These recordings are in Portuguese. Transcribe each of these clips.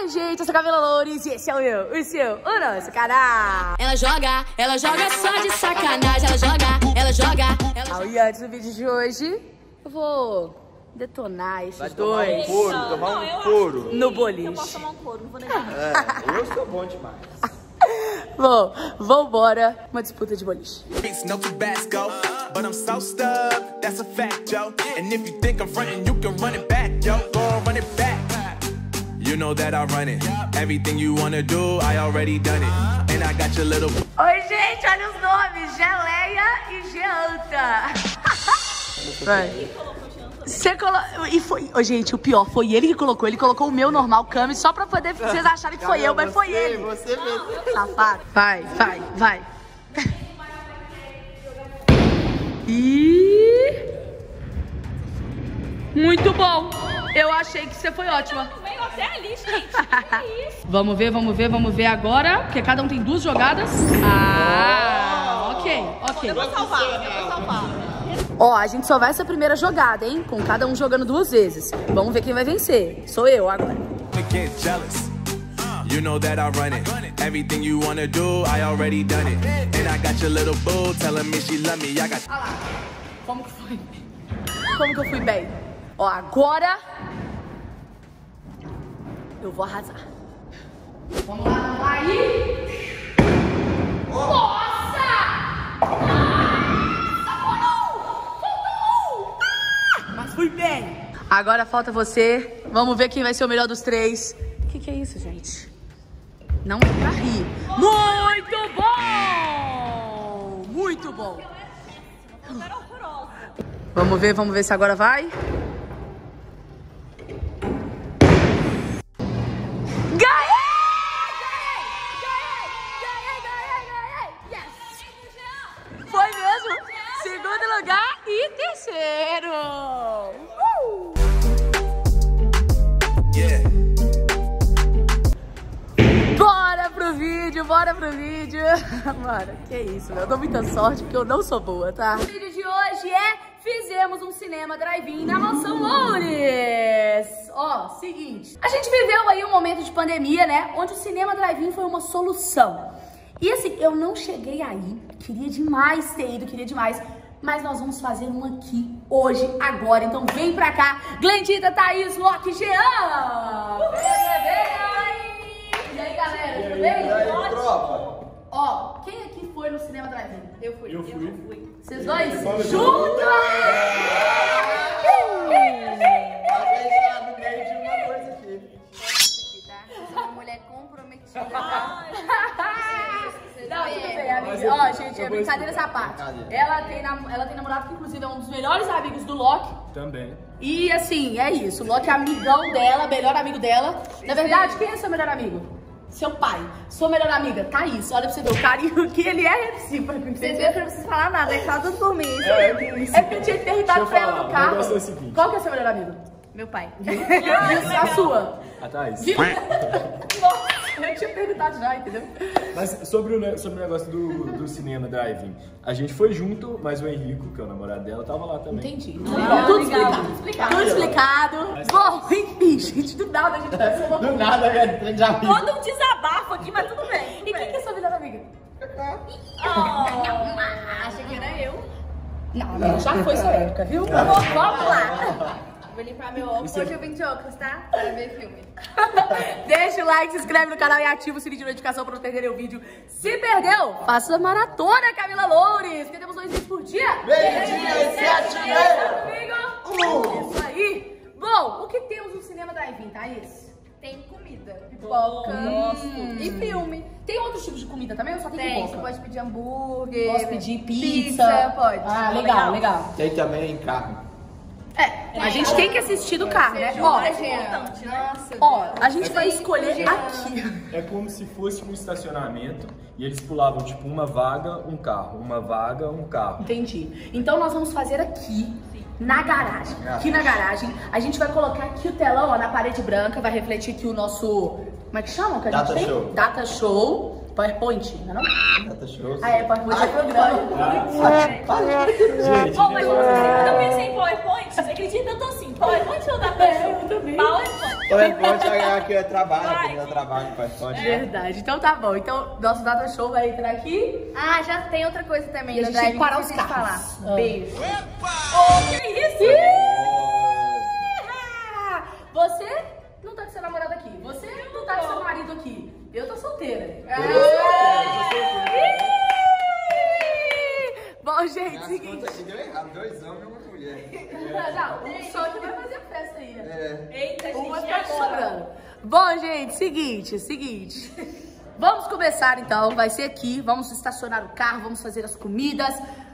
Oi, gente, eu sou a Camila Loures e esse é o seu, o nosso canal. Ela joga só de sacanagem. Ela joga. E antes do vídeo de hoje, eu vou detonar esses dois. Tomar um couro. No boliche. Eu posso tomar um couro, não vou negar. Eu sou bom demais. Bom, vambora. Uma disputa de boliche. No Tabasco, but I'm so stuck. That's a fact, yo. And if you think I'm frontin', you can run it back, yo. Go on, run it back. You know that I run it. Everything you wanna do, I already done it. And I got your little. Oi, gente, olha os nomes: Geleia e Geanta. Vai. Você colocou. E foi. Ô, gente, o pior foi ele que colocou. Ele colocou o meu normal, Cami, só pra poder vocês acharem que foi eu, mas foi ele. Você mesmo. Safado. Vai. E. Muito bom. Eu achei que você foi ótima. Veio até ali, gente. Que isso? Vamos ver agora. Porque cada um tem 2 jogadas. Ok. Eu vou salvar. Ó, a gente só vai essa primeira jogada, hein? Com cada um jogando 2 vezes. Vamos ver quem vai vencer. Sou eu agora. Get jealous. You know that I run it. Everything you wanna do, I already done it. And I got your little boo telling me she love me. I got. Olha lá. Como que foi? Como que eu fui bem? Ó, agora eu vou arrasar. Vamos lá aí. Nossa! Mas fui bem. Agora falta você. Vamos ver quem vai ser o melhor dos 3. O que é isso, gente? Não é pra rir. Muito bom! Muito bom. Vamos ver se agora vai. Ganhei! Yes! Foi mesmo. Segundo lugar e terceiro. Yeah. Bora pro vídeo. Mano, que isso, meu. Eu dou muita sorte porque eu não sou boa, tá? O vídeo de hoje fizemos um cinema drive-in na Mansão Loures. Ó, seguinte. A gente viveu aí um momento de pandemia, né? Onde o cinema drive-in foi uma solução. E assim, eu não cheguei aí. Queria demais ter ido, mas nós vamos fazer um aqui, hoje, agora. Então vem pra cá. Glendita, Thaís, Loki, Jean. E aí, galera, tudo bem? E aí, tropa? Ó, quem aqui foi no cinema drive-in? Eu fui. Vocês dois? Vamos Juntos! A gente tá no meio de uma coisa aqui. Eu sou uma mulher comprometida. Não, tudo bem, amiga. Ó, gente, é brincadeira essa parte. Ela tem namorado que, inclusive, é um dos melhores amigos do Loki. Também. E, assim, é isso. O Loki é amigão dela, melhor amigo dela. Na verdade, quem é seu melhor amigo? Seu pai. Sua melhor amiga, Thaís. Olha pra você ver o carinho que ele é recíproco. Vocês viram que eu não preciso falar nada, é que tá tudo por mim. É porque eu tinha que perguntar pra ela no carro. o negócio é o seguinte. Qual que é o seu melhor amigo? Meu pai. E a sua? A Thaís. Viu? Nossa, eu tinha perguntado já, entendeu? Mas sobre o negócio do cinema drive-in, a gente foi junto, mas o Henrico, que é o namorado dela, tava lá também. Entendi. Tudo explicado. Bom, enfim, gente, do nada a gente começou Do nada, velho, trem de amigo. Todo um desabafo aqui, mas tudo bem. E quem que é sua melhor amiga? Achei que era eu. Não, já foi sua época, viu? Vamos lá. Vou limpar meu óculos. Hoje eu vim de óculos, tá? Para ver filme. Deixa o like, se inscreve no canal e ativa o sininho de notificação para não perder o vídeo. Se perdeu, faça a maratona, Camila Loures, porque temos 2 vídeos por dia. Meio-dia e 7 Domingo. Isso aí. Bom, o que temos no cinema drive-in, Thaís? Tem comida, pipoca e filme. Tem outros tipos de comida também ou só tem Tem, pipoca? você pode pedir hambúrguer. Posso pedir pizza? Pode. Ah, legal. Tem também carne. A gente tem que assistir do carro, né? Importante, né? Ó, a gente vai escolher aqui. É como se fosse um estacionamento e eles pulavam tipo uma vaga, um carro, uma vaga, um carro. Entendi. Então nós vamos fazer aqui, na garagem. Aqui na garagem, a gente vai colocar aqui o telão, ó, na parede branca, vai refletir aqui o nosso... Como é que chama? Que a gente Data tem? show. Data show. PowerPoint, não é não? Data show. Ah, é, PowerPoint é programa. Gente, Bom, mas quando eu pensei em PowerPoint, você acredita? Eu tô assim, PowerPoint ou Data Show? PowerPoint. PowerPoint aqui é trabalho, eu trabalho com PowerPoint. Verdade, então tá bom. Então, nosso Data Show vai entrar aqui. Ah, já tem outra coisa também. E a gente tem que parar os carros. carros. Falar. Beijo. Que isso? Você não tá com seu namorado aqui. Você não tá com seu marido aqui. Eu tô solteira. Bom, gente, seguinte. Aqui deu errado, 2 homens e uma mulher. Não, um só que vai fazer a festa aí. Eita, gente, Uma e tá agora? sobrando. Bom, gente, seguinte. Vamos começar então, vai ser aqui. Vamos estacionar o carro, vamos fazer as comidas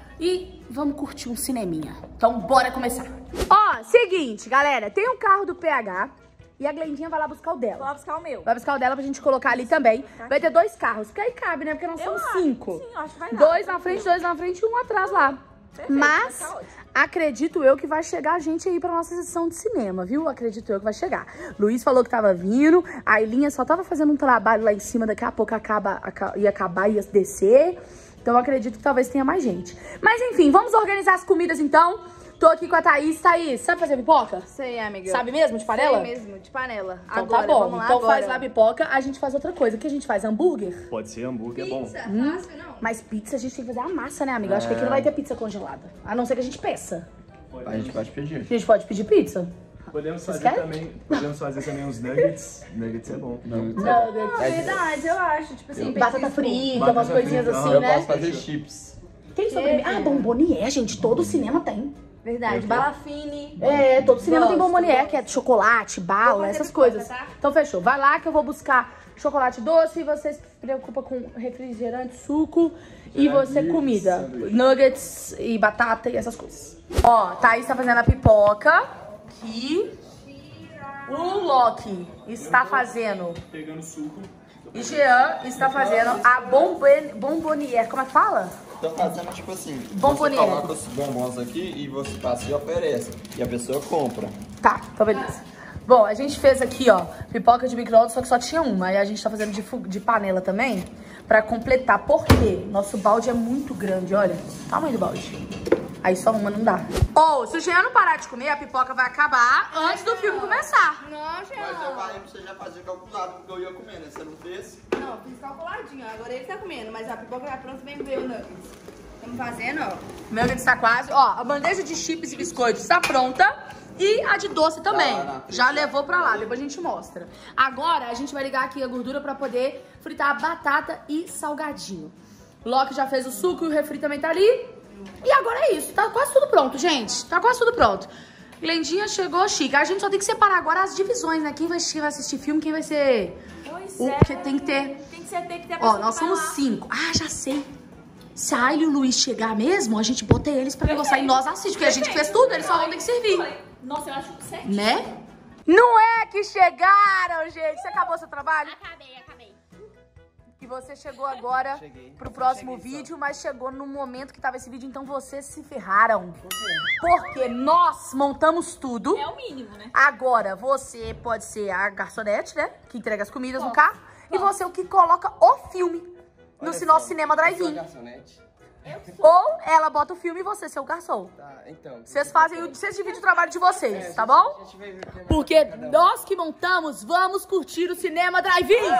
e vamos curtir um cineminha. Então, bora começar. Ó, seguinte, galera, tem um carro do PH e a Glendinha vai lá buscar o dela. Vou lá buscar o meu. Vai buscar o dela pra gente colocar ali também. Vai ter 2 carros, porque aí cabe, né? Porque nós somos 5. Sim, eu acho que vai dar. 2 na frente, 2 na frente e 1 atrás lá. Perfeito, Mas vai ficar ótimo. acredito eu que vai chegar gente aí pra nossa sessão de cinema, viu? Acredito eu que vai chegar. Luiz falou que tava vindo, a Ailinha só tava fazendo um trabalho lá em cima, daqui a pouco ia acabar, ia descer. Então eu acredito que talvez tenha mais gente. Mas enfim, vamos organizar as comidas então. Tô aqui com a Thaís. Thaís, sabe fazer pipoca? Sei, amiga. Sabe mesmo, de panela? Sei mesmo, de panela. Então agora, tá bom. vamos lá Então agora. faz lá a pipoca, a gente faz outra coisa. O que a gente faz? Hambúrguer? pode ser hambúrguer, é bom. Pizza, fácil, não? Mas pizza a gente tem que fazer a massa, né, amiga? Eu acho que aqui não vai ter pizza congelada. A não ser que a gente peça. A gente pode pedir. A gente pode pedir pizza? Podemos fazer querem? também uns nuggets. Nuggets é bom. Nuggets. Verdade, eu acho. Tipo assim, Batata petisco. frita, Batata umas coisinhas frita, assim, Eu né? posso fazer chips. Tem sobremesa. Ah, bombonier, gente. Todo cinema tem. Verdade, balafine. É, todo cinema tem Gosto, bombonier, gosto. que é de chocolate, Vou bala, fazer essas pipoca, coisas. tá? Então fechou. Vai lá que eu vou buscar chocolate doce e você se preocupa com refrigerante, suco e você comida. sanduíche. Nuggets e batata e essas coisas. Ó, Thaís tá fazendo a pipoca e o Loki está fazendo Pegando suco. e Jean está fazendo a bombonier. Como é que fala? Tô fazendo tipo assim, Bombonier. você coloca os bombons aqui e você passa e oferece. E a pessoa compra. Tá, então beleza. Bom, a gente fez aqui, ó, pipoca de micro-ondas, só que só tinha uma. Aí a gente tá fazendo de panela também, pra completar. Por quê? Nosso balde é muito grande, olha. O tamanho do balde. Aí só uma não dá. Ou, se o Jean não parar de comer, a pipoca vai acabar antes do filme começar. Nossa, Mas eu falei pra você já fazer calculado porque eu ia comer, né? Você não fez? Não, fiz calculadinho. Agora ele tá comendo, mas a pipoca tá pronta, vem ver o nuggets. Estamos fazendo, ó. Meu Deus, está quase. Ó, a bandeja de chips e biscoitos está pronta. E a de doce também. Tá lá na frente. Já levou pra lá, depois a gente mostra. Agora a gente vai ligar aqui a gordura pra poder fritar a batata e salgadinho. Loki já fez o suco e o refri também tá ali. E agora é isso, tá quase tudo pronto, gente. Tá quase tudo pronto. Glendinha chegou chique. A gente só tem que separar agora as divisões, né? Quem vai assistir filme, quem vai ser... Pois O é. que tem que ter... Tem que ter a Ó, pessoa nós que vai somos lá. 5. Ah, já sei. Se a Ayla e o Luiz chegar mesmo, a gente bota eles pra negociar e nós assistimos. Porque a gente fez tudo, eles só vão ter que servir. Nossa, eu acho certo. Né? Não é que chegaram, gente. Você acabou seu trabalho? Acabei. E você chegou agora pro próximo vídeo, mas chegou no momento que tava esse vídeo, então vocês se ferraram. Porque nós montamos tudo. É o mínimo, né? Agora, você pode ser a garçonete, né? Que entrega as comidas no carro. E você é o que coloca o filme no nosso cinema drive-in. Ou ela bota o filme e você ser o garçom. Tá, então. Vocês dividem o trabalho de vocês, tá bom? Porque nós que montamos, vamos curtir o cinema drive-in.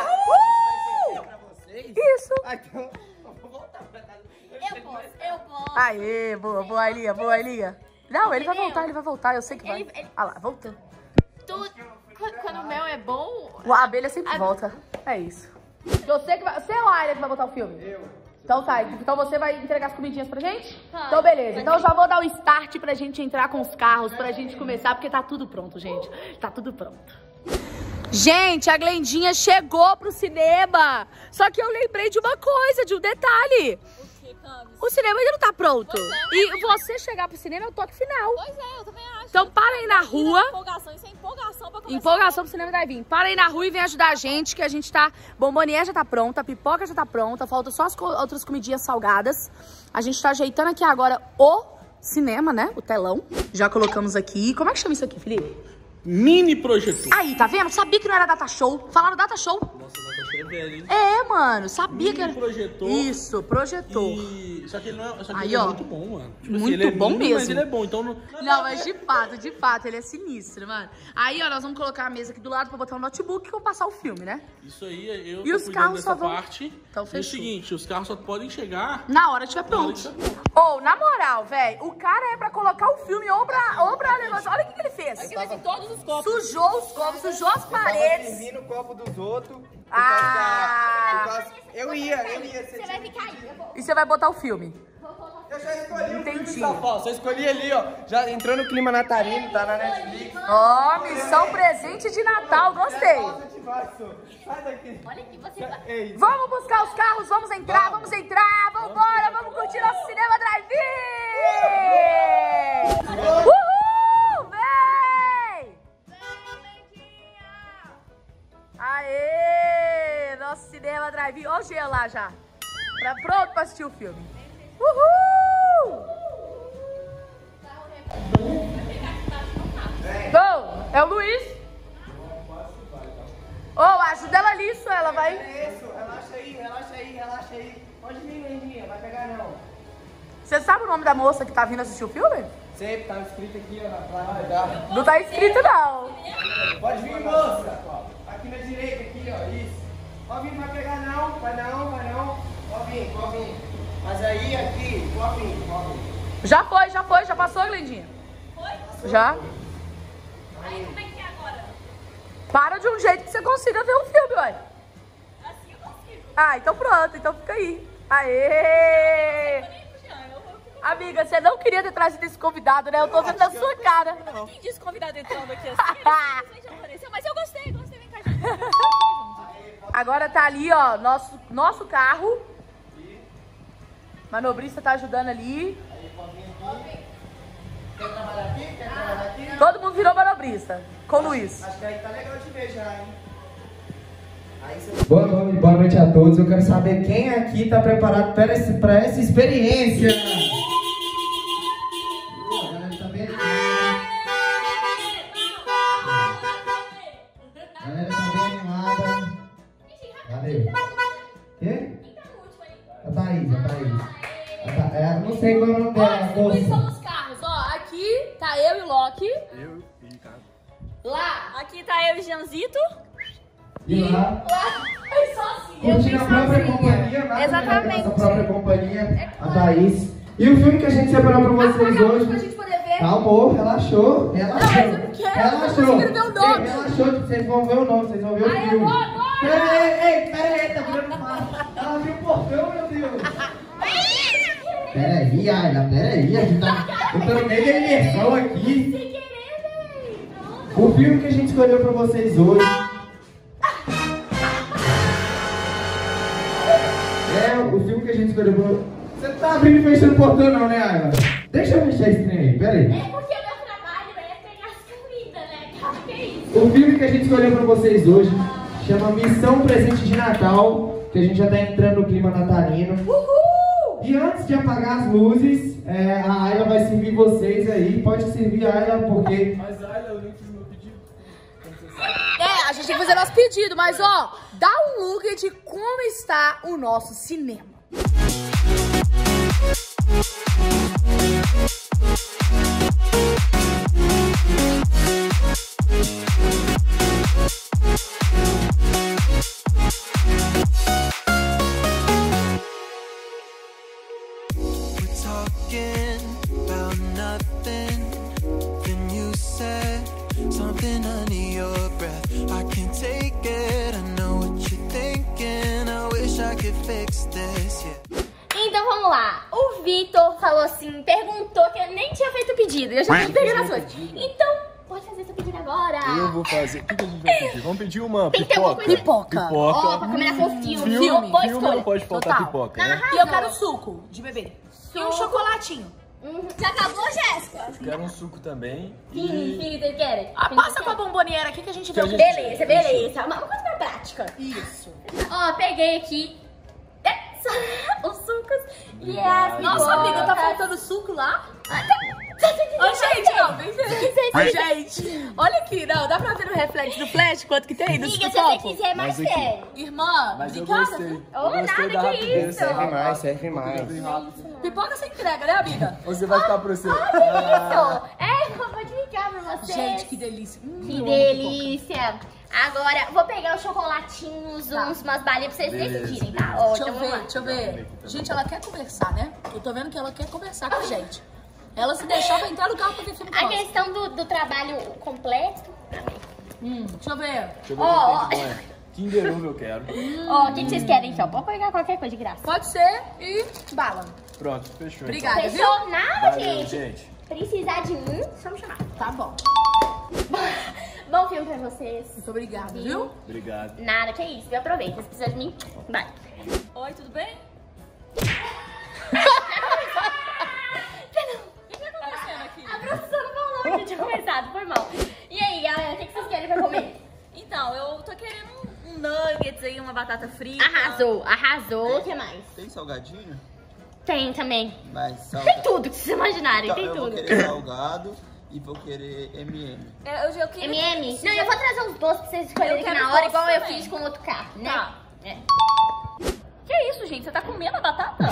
Isso. então, vou voltar pra casa. Eu posso. Aê, boa, Elia, boa, Elia. Não, ele vai voltar, eu sei que vai. Olha lá, voltando. Quando o mel é bom... A abelha sempre volta. É isso. Você ou a Ayla que vai botar o filme? Eu. Então tá, então você vai entregar as comidinhas pra gente? Tá. Então beleza, então eu já vou dar o start pra gente entrar com os carros, pra gente começar, porque tá tudo pronto, gente. Tá tudo pronto. Gente, a Glendinha chegou pro cinema. Só que eu lembrei de uma coisa, de um detalhe. O cinema ainda não tá pronto. E você chegar pro cinema é o toque final. Pois é, eu também acho. Então para aí na rua. Empolgação, isso é empolgação pra começar. Empolgação pro cinema drive-in. Para aí na rua e vem ajudar a gente, que a gente tá... Bombonier já tá pronta, a pipoca já tá pronta, falta só as outras comidinhas salgadas. A gente tá ajeitando aqui agora o cinema, né? O telão. Já colocamos aqui. Como é que chama isso aqui, Felipe? mini projetor. Aí, tá vendo? Sabia que não era data show. Falaram data show. Nossa, o data show é velho, hein? É, mano. Sabia que era... projetor. Isso, projetor. Só que ele não é, Aí, ele é ó. muito bom, mano. Tipo Muito assim, ele é bom mini, mesmo. Mas ele é bom, então não... Não, mas de fato, ele é sinistro, mano. Aí, ó, nós vamos colocar a mesa aqui do lado pra botar um notebook e vou passar o filme, né? Isso aí, eu E tô os cuidando carros dessa só vão... parte. Então, E é o fechou. seguinte, os carros só podem chegar... Na hora que estiver pronto. Ou, na moral, velho, o cara é pra colocar o filme ou pra negócio. Olha o que ele fez. Aqui vai ser todos os copos. Sujou os copos, sujou as paredes. servindo o copo dos outros. Eu ia. Você vai ficar aí, eu vou. E você vai botar o filme. Eu já escolhi o filme, Entendi. Safão. Você escolhi ali, ó. Já entrou no clima natalino, tá na Netflix. Ó, missão presente de Natal, gostei. Sai daqui. Olha aqui, você vai. Vamos buscar os carros, vamos entrar, vamos embora, vamos curtir nosso cinema drive-in! Uhul, vem! Aê, nosso cinema drive-in. Ó o Gia lá já, pronto pra assistir o filme. Uhul! Bom, é o Luiz. Ô, ajuda ela nisso, ela vai... Isso, relaxa aí. Pode vir, Lendinha, vai pegar não. Você sabe o nome da moça que tá vindo assistir o filme? Sempre tá escrito aqui, ó, na placa, tá? Não tá escrito, não. Pode vir, moça. Aqui na direita, aqui, ó, isso. Pode vir, vai pegar não, vai não. Pode vir. Mas aí, aqui, pode vir. Já passou, Glendinha? Foi? Já. Aí, como é que é agora? Para de um jeito que você consiga ver o filme, ué. Assim eu consigo. Ah, então pronto, então fica aí. Aê! Amiga, você não queria ter trazido esse convidado, né? Eu tô vendo na sua cara. Eu não entendi esse convidado entrando aqui assim. Ele simplesmente apareceu, mas eu gostei, vem cá, gente. Agora tá ali, ó, nosso carro. Manobrista tá ajudando ali. Quer trabalhar aqui? Todo mundo virou manobrista, com o Luiz. Acho que aí tá legal de ver já, hein? Boa noite a todos. Eu quero saber quem aqui tá preparado para essa experiência. A galera tá bem animada. Valeu. Quê? A Thaís. Não sei qual é o nome dela. Distribuição dos carros, ó. Aqui tá eu e o Loki. Eu e Ricardo. Lá. Aqui tá eu e Janzito. E lá, Eu sozinha. curtindo a própria companhia, nada Exatamente. melhor que a nossa própria companhia, a Thaís. E o filme que a gente separou pra vocês Pra hoje... gente poder ver. Calma, relaxou. Não, mas eu não quero, eu não consigo ver o nome. Relaxou, vocês vão ver o nome, vocês vão ver o Aí, filme. agora! Pera aí, tá virando fácil. Ela abriu o portão, meu Deus. Pera aí, a gente tá... Eu tô no meio da imersão aqui. O filme que a gente escolheu pra vocês hoje... O filme que a gente escolheu pra... Você não tá abrindo e fechando o portão não, né, Ayla? Deixa eu mexer esse trem aí, pera aí. É porque o meu trabalho é pegar as comidas, né? Que é isso? O filme que a gente escolheu pra vocês hoje chama Missão Presente de Natal, que a gente já tá entrando no clima natalino. Uhul! E antes de apagar as luzes, a Ayla vai servir vocês aí. Pode servir a Ayla, porque... Mas Ayla, eu nem fiz meu pedido. A gente tem que fazer nosso pedido, mas ó, dá um look de como está o nosso cinema. Então vamos lá, o Vitor falou assim, perguntou que eu nem tinha feito o pedido, eu já tinha pegado as coisas. Então, pode fazer seu pedido agora. Eu vou fazer. O que a gente vai pedir? Vamos pedir uma Tem que ter alguma pipoca. coisa. Ó, pra combinar com o filme. Filme Boa escolha. não pode faltar Total. pipoca, né? E eu quero suco de bebê. E um chocolatinho. Já acabou, Jéssica? Quero um suco também. Sim, vocês querem? Passa com a bomboniera aqui que a gente vê o que Beleza. Uma coisa mais prática. Isso. Ó, peguei aqui os sucos e as Nossa, amiga, tá pipocas. faltando suco lá? Ô, gente, ó, vem ver. Gente, olha aqui, não, dá pra ver no reflexo do flash quanto que tem no Amiga, se copo? você quiser mais Mas aqui. sério. Irmã, Mas eu obrigada, gostei. viu? Ô, nada, que isso. Serve mais, serve mais. Pipoca sem entrega, né, amiga? Você vai ficar pra você. Isso. É, pode ligar pra você. Gente, que delícia. Que delícia. Agora, vou pegar os chocolatinhos, umas balinhas pra vocês decidirem, tá? Ó, Deixa eu então vamos lá. ver, deixa eu ver. Gente, ela quer conversar, né? Eu tô vendo que ela quer conversar com a gente. Ela se deixar pra entrar no carro pra ver filme com A nós. questão do trabalho completo. Deixa eu ver. Deixa eu ver Ó, o que tem de bom. Kinder Ovo eu quero. Ó, o que vocês querem então? Pode pegar qualquer coisa de graça. Pode ser e bala. Pronto, fechou. Obrigada, viu? Fechou? Nada, Valeu, gente. gente. Precisar de mim, só me chamar. Tá bom. Bom filme pra vocês. Muito obrigada, viu? Obrigado. Nada, que isso. Aproveita. Se precisar de mim, vai. Oi, tudo bem? A professora falou que tinha começado, foi mal. E aí, galera, o que vocês querem pra comer? Então, eu tô querendo um nuggets aí, uma batata frita. Arrasou, arrasou. O que mais? Tem salgadinho? Tem também. Mas Tem tudo que vocês imaginarem, Então, tem eu tudo. vou querer salgado e vou querer M&M. Eu queria... MM? Não, eu vou trazer uns doces pra vocês escolherem Eu aqui quero na hora, doce igual eu também. fiz com o outro carro, né? Tá. É. Que isso, gente? Você tá comendo a batata?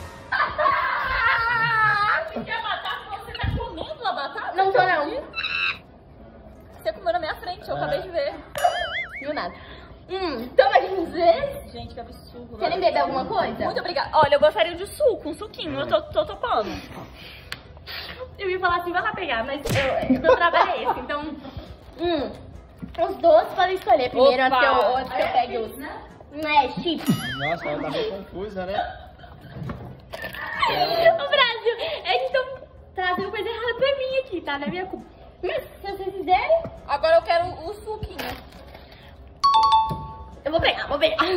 O que é batata? Você tá comendo a batata? Não tô, não. Você comeu na minha frente, eu acabei de ver. Viu nada. Então vai dizer? Gente, que absurdo. Querem beber alguma coisa? Muito obrigada. Olha, eu gostaria de suco, um suquinho. Eu tô topando. Eu ia falar assim, vai lá pegar, mas meu trabalho é esse, então... Os doces podem escolher primeiro, Opa! antes que eu pegue os... Não é chips? Nossa, ela tá meio confusa, né? O Brasil, eles estão trazendo coisa errada pra mim aqui, tá? Na minha culpa. Mas se vocês quiserem... Agora eu quero o suquinho. Eu vou pegar.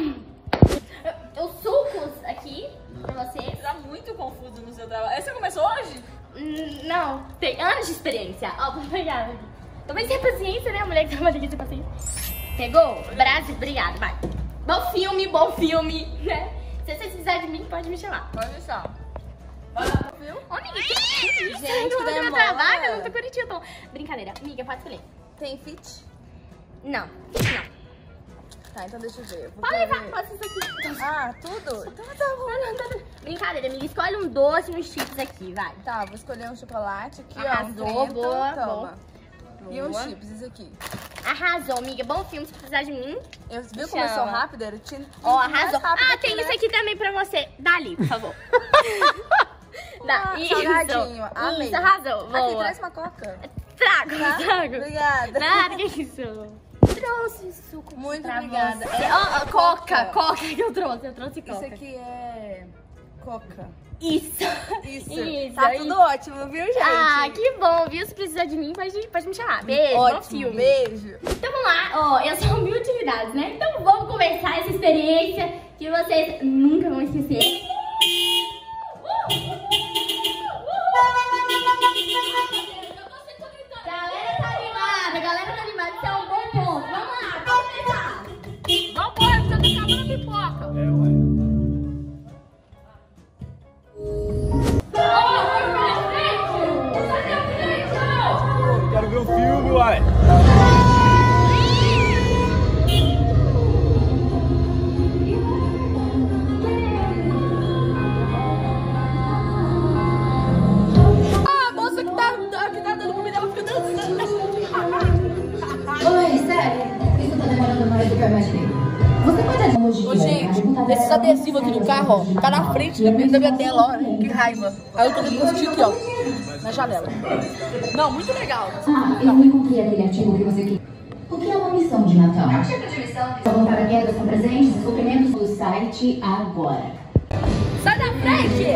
Os sucos aqui, pra vocês. Tá muito confuso no seu trabalho. Você começou hoje? Não, tem anos de experiência. Ó, vou pegar. Também tem paciência, né? A mulher que trabalha aqui tem paciência. Pegou? Brasil, obrigada, vai. Bom filme, né? Se vocês precisarem de mim, pode me chamar. Pode deixar. Viu? Ô, amiga, que isso? Gente, Não que meu demora. trabalho, eu não tô Curitiba. Brincadeira. Amiga, pode escolher. Tem fit? Não. Tá, então deixa eu ver. Eu vou Pode levar, querer- pode ser isso aqui. Ah, tudo? Então tá bom. Brincadeira, amiga. Escolhe um doce e uns chips aqui, vai. Tá, vou escolher um chocolate aqui, ó. Arrasou, Um Trento, boa, toma. E uns Boa. chips, isso aqui. Arrasou, amiga. Bom filme, se precisar de mim. Eu viu como eu sou Chama. rápida? Eu tinha Ó, mais arrasou. rápido Ah, aqui, tem né? isso aqui também pra você. Dá ali, por favor. Dá. Ah, salgadinho. Amei. Isso, arrasou. Aqui, Boa. traz uma coca. Trago, Tá? trago. Obrigada. Nada, que isso? Trouxe suco Muito pra obrigada. você. É Ó, coca. coca que eu trouxe coca. Isso aqui é coca. Isso. Isso. Tá tudo ótimo, viu, gente? Ah, que bom, viu? Se precisar de mim, pode me chamar. Beijo, bom Ótimo, filme. beijo. Então vamos lá, ó, eu sou mil utilidades, né? Então vamos começar essa experiência que vocês nunca vão esquecer. Galera tá animada, isso é um bom ponto. Vamos lá, vamos começar. Vambora, você tá acabando a pipoca. Eu quero ver o filme, uai. A moça que tá dando comida, ela fica dançando. Oi, sério? Isso tá demorando mais do que eu imaginei. Você pode adiantar? Ô, gente, esses adesivos aqui do carro, ó, tá na frente da minha tela, ó. Que raiva. Aí eu tô vendo assistir aqui, ó, na janela. Não, muito legal. Ah, eu encontrei aquele artigo que você quer. O que é uma missão de Natal? É um tipo de missão. Vão paraquedas com presentes e suprimentos do site agora. Sai da frente!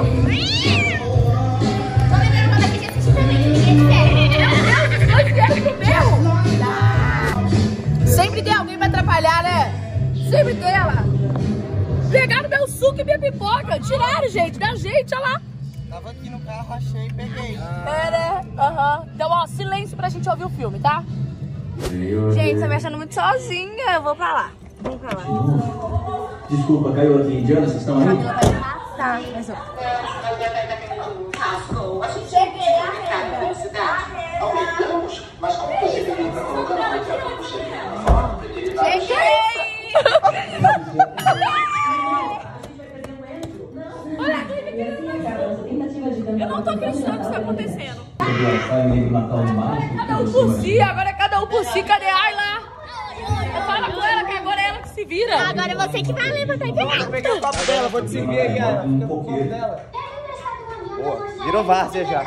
Tô lembrando uma daqui de assistir também, ninguém quer. Dois vieram pro meu! Sempre tem alguém pra atrapalhar, né? Sempre tem, olha lá. Pegaram meu suco e minha pipoca. Tiraram, gente, da gente, olha lá. Tava aqui no carro, achei e peguei. É, né? Aham. Então, ó, silêncio pra gente ouvir o filme, tá? Gente, tá me achando muito sozinha. Eu vou pra lá. Vamos pra lá. Desculpa, caiu aqui. Diana, vocês estão aí? Tá, mas eu... Cheguei a renda. Mas como você pediu pra colocar a mãe pra você? Eu não tô acreditando que isso tá acontecendo. Cada um por si, agora é cada um por si. Cadê a Ayla? Fala com ela, que agora é ela que se vira. Agora é você que vai levantar e pegar. Vou pegar o copo dela, vou te servir aí, Ayla. Fica com o copo dela. Boa, virou várzea já.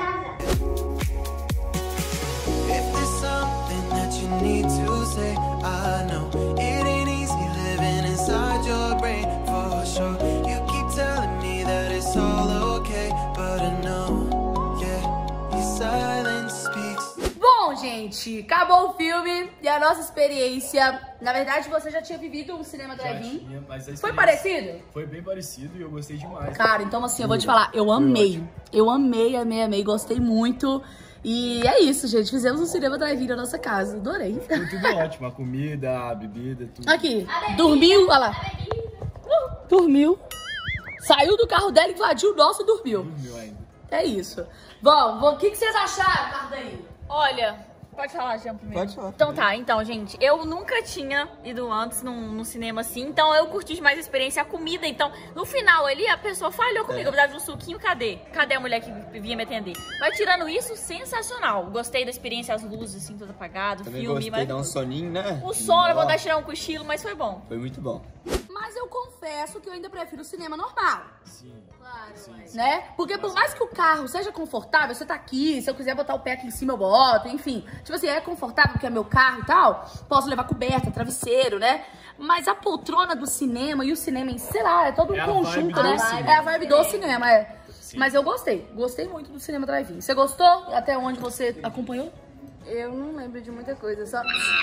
If there's something that you need to say, I know it ain't easy living inside your brain for sure. You keep telling me that it's all okay, but I know, yeah, your silence speaks. Bom, gente, acabou o filme e a nossa experiência. Na verdade, você já tinha vivido um cinema drive-in. Foi parecido? Foi bem parecido e eu gostei demais. Cara, então assim, eu vou te falar, eu amei. Eu amei, gostei muito. E é isso, gente. Fizemos um cinema drive-in na nossa casa. Adorei. Foi tudo ótimo. A comida, a bebida, tudo. Aqui. Dormiu, olha lá. Dormiu. Saiu do carro dela, invadiu o nosso e dormiu. Dormiu ainda. É isso. Bom, o que vocês acharam, Cardaí? Olha, pode falar, Jean, primeiro. Pode falar. Então tá, então, gente, eu nunca tinha ido antes num cinema assim, então eu curti demais a experiência, a comida, então, no final ali, a pessoa falhou comigo, eu precisava de um suquinho, cadê? Cadê a mulher que vinha me atender? Mas tirando isso, sensacional. Gostei da experiência, as luzes assim, tudo apagado, Também filme, gostei, dar um soninho, né? o sono, vontade de tirar um cochilo, mas foi bom. Foi muito bom. Mas eu confesso que eu ainda prefiro o cinema normal. Sim. Claro, né? Porque por mais que o carro seja confortável, você tá aqui, se eu quiser botar o pé aqui em cima eu boto, enfim. Tipo assim, é confortável porque é meu carro e tal, posso levar coberta, travesseiro, né? Mas a poltrona do cinema e o cinema em, sei lá, é todo um conjunto, né? É a vibe do cinema, é. Sim. Mas eu gostei muito do cinema drive-in. Você gostou? Até onde você acompanhou? Eu não lembro de muita coisa, só...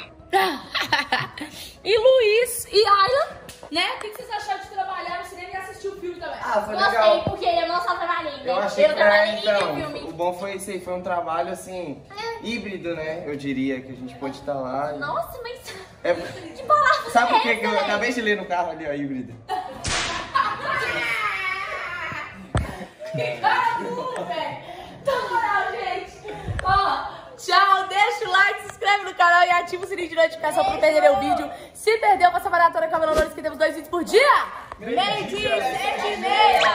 E Luiz e Ayla, né? O que vocês acharam de trabalhar no cinema e assistir o filme também? Ah, foi Gostei, legal. porque eu não só trabalhei, né? Eu achei que trabalhei então, no filme. o bom foi isso aí, foi um trabalho assim, híbrido, né? Eu diria que a gente pode estar lá. E... Nossa, mas... É... Que palavra Sabe é o que essa, eu véi? acabei de ler no carro ali, ó, híbrido? Que cara, velho! Então, moral, gente! Ó, tchau, deixa o like, se inscreve no canal e ativa o sininho de notificação pra não perder meu vídeo. Se perdeu, passa a maratona com a Maratona que temos 2 vídeos por dia! Meio-dia, 7h30!